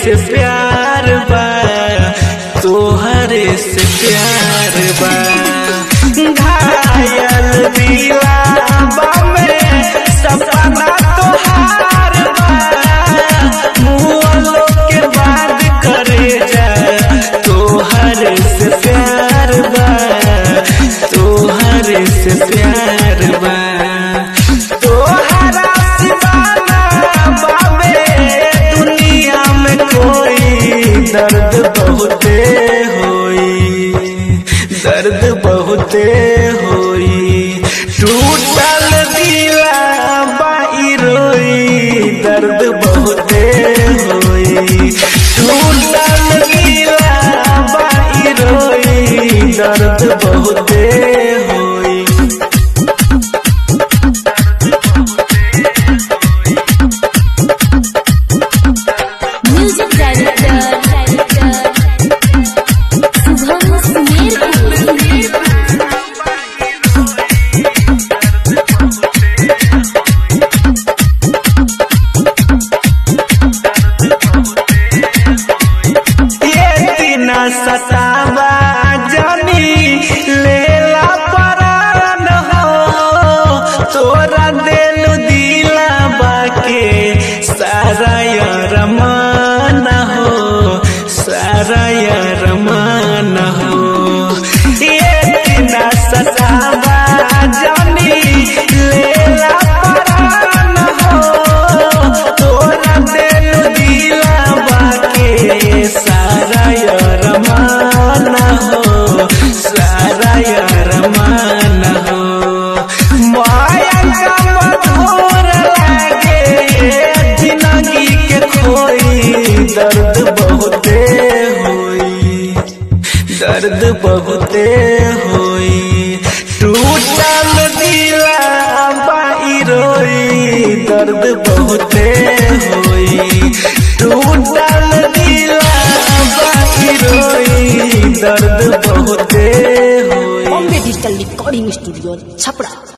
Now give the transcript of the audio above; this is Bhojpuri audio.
से प्यार बा, तोहरे से प्यार बा। घायल दिलवा में सपना तोहार बा, मुअलो के बाद करे जा, तोहरे से प्यार बा, तोहरे से प्यार बा। तोहरा सिवाना बाबे दुनिया में कोई, दर्द बहुते होई, दर्द बहुते होई। टूटल दिला बाई रोई, दर्द बहुते होई। टूटल दिला बाई रोई, दर्द बहुते होई। Music director Shubham Sumerpur. सतावा जानी लेला परान हो, तोरा दिल दिला बाके सारा रमान हो, सारा रमान हो। ये ना सतावा जानी लेला परान हो, तोरा दिल दिला बाके सारा रमान हो, सारा रमान हो। माया का मधुर लागे जिंदगी के खोई, दर्द बहुते होई, दर्द बहुते होई। टूटल दिला बाई रोई, दर्द बहुते होई। टूटल दिला बाई रोई, दर्द बहुते होई। Bombay digital recording studio Chhapra.